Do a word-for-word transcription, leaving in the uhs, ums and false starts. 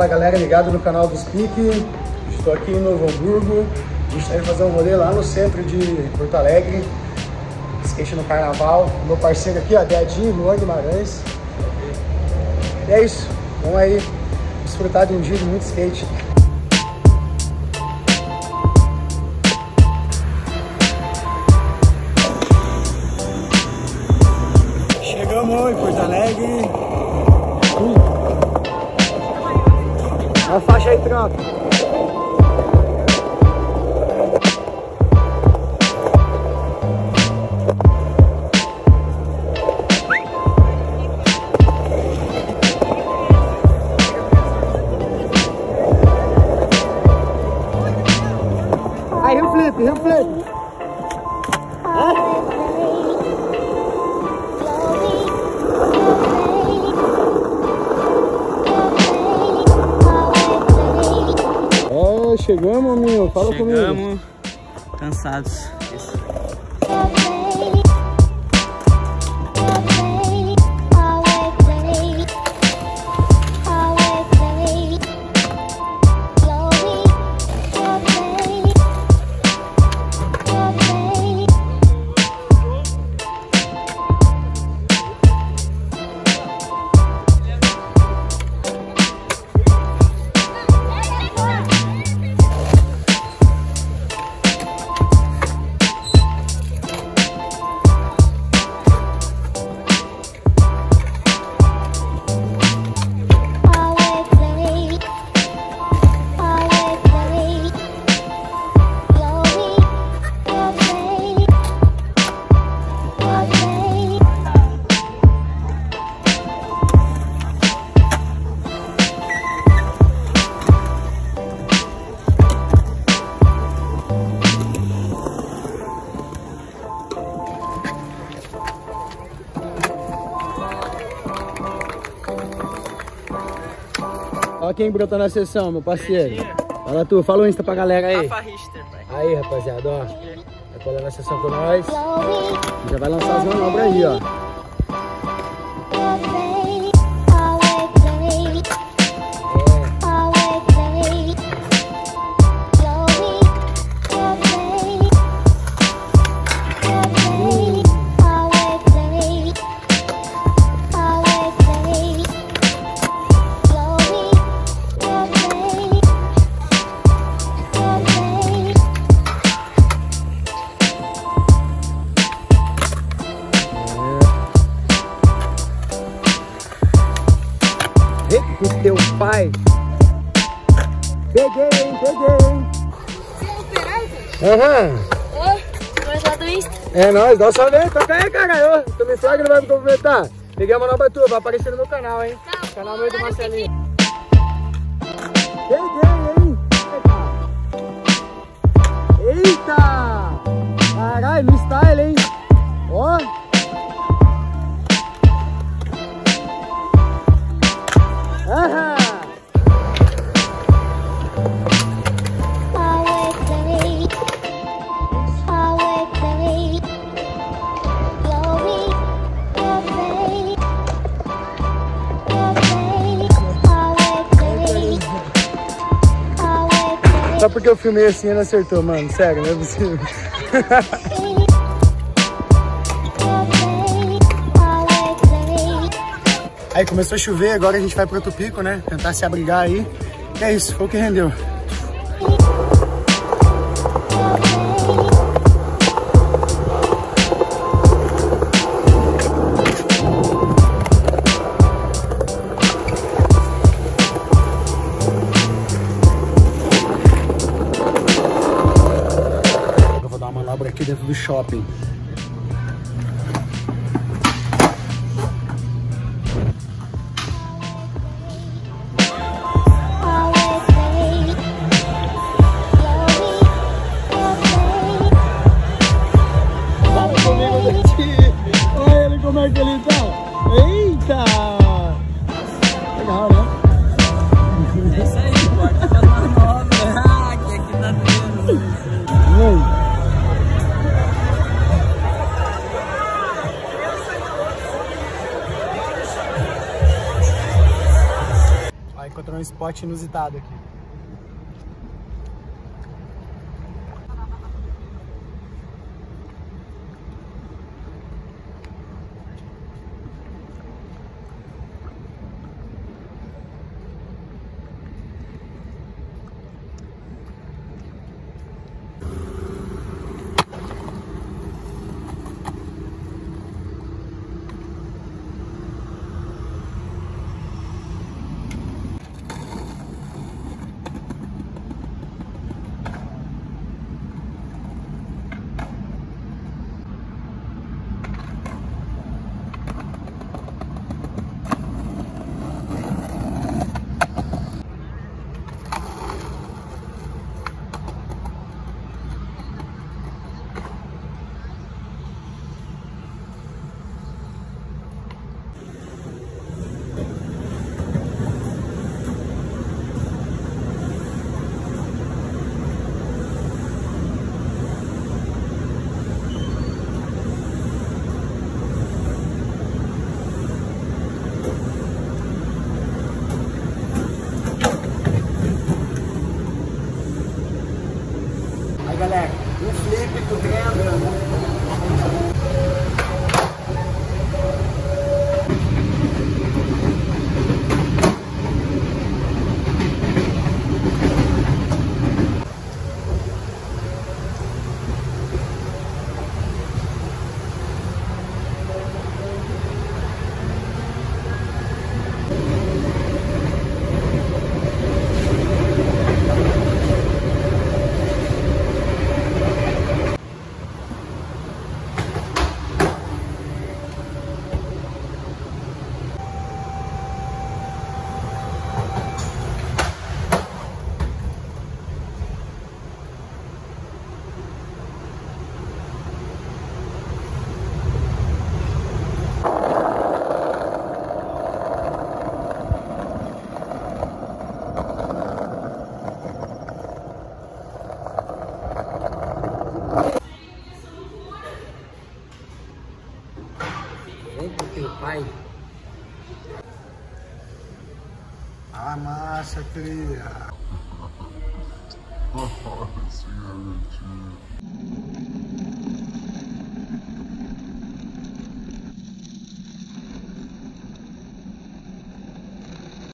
Fala galera, ligado no canal dos Pique. Estou aqui em Novo Hamburgo. A gente vai fazer um rolê lá no centro de Porto Alegre. Skate no carnaval. Meu parceiro aqui, ó, Dedinho, Luan Guimarães. E é isso. Vamos aí desfrutar de um dia de muito skate. Chegamos em Porto Alegre. A faixa aí, troca. Aí, rio flip, rio flip. Chegamos, meu. Fala Chegamos, comigo. Chegamos cansados. Isso. Olha quem brotou na sessão, meu parceiro. Fala tu, fala o Insta pra galera aí. Rafa Richter, pai. Aí, rapaziada, ó. Vai colar na sessão com nós. Já vai lançar as manobras aí, ó. Com teu pai. Peguei, hein? Peguei, hein? Aham. Oi, vai lá do Insta. É nóis, dá um salve aí, toca aí, cara. Ô, tu me segue, não vai me complementar. Peguei a manobra tua, vai aparecer no meu canal, hein? Tá, Canal meu do claro, Marcelinho. Peguei, hein? Eita! Caralho, no style, hein? Ó. Aham! Só porque eu filmei assim ele acertou, mano. Sério, não é possível. Aí começou a chover, agora a gente vai pro outro pico, né? Tentar se abrigar aí. E é isso, foi o que rendeu. Eu vou dar uma manobra aqui dentro do shopping. Olha ele como é que ele tá. Eita! Legal, né? É isso aí, pode fazer uma manobra. Ah, que aqui tá doendo. Encontrou um spot inusitado aqui. Aí, galera, um flip com o trem andando. Vem com teu pai. A massa, cria.